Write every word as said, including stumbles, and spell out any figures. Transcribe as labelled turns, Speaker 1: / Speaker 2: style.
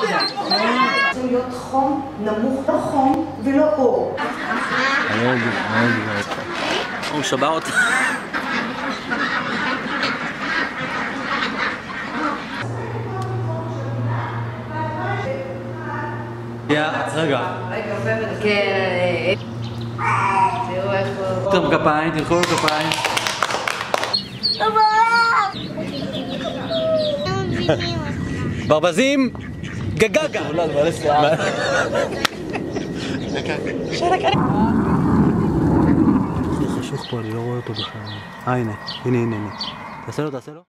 Speaker 1: צריך להיות חום נמוך, לא חום ולא אור.
Speaker 2: הוא שבר אותה. יא, רגע.
Speaker 3: כן. תראו איפה...
Speaker 2: תרחו כפיים, תרחו כפיים. ברבזים, גגגה. חשוך פה, אני לא רואה אותו בכלל. אה, הנה, הנה, הנה. תעשה לו, תעשה לו.